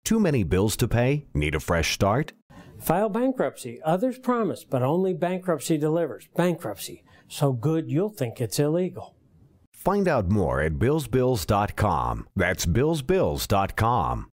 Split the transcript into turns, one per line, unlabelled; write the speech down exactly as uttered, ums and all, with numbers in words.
Too many bills to pay? Need a fresh start?
File bankruptcy. Others promise, but only bankruptcy delivers. Bankruptcy. So good you'll think it's illegal.
Find out more at bills bills dot com. That's bills bills dot com.